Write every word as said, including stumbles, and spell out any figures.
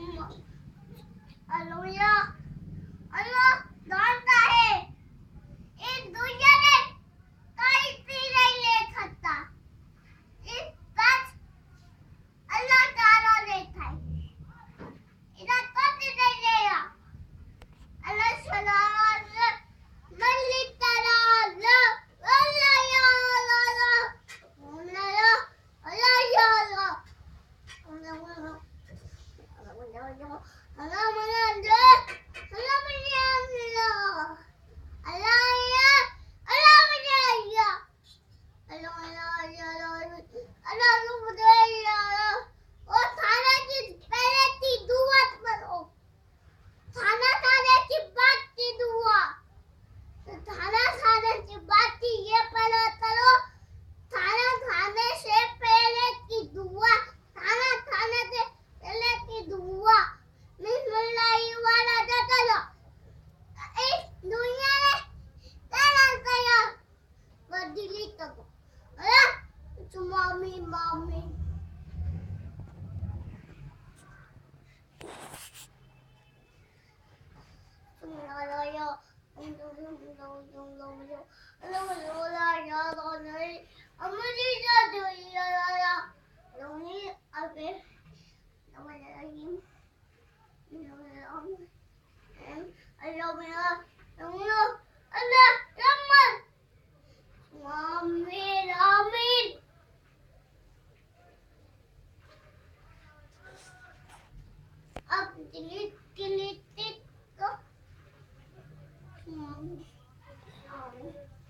अल्लाह अल्लाह जानता है इस दुनिया में कोई भी नहीं ले सकता। इस बस अल्लाह ताला लेता है। इधर कोई नहीं लेगा। अल्लाह सलाम मल्ली ताला अल्लाह अल्लाह या अल्लाह अल्लाह अल्लाह या अल्लाह अल्लाह अल्लाह अल्लाह Mommy, mommy. Up, delete, delete, it, go. Mommy, mommy.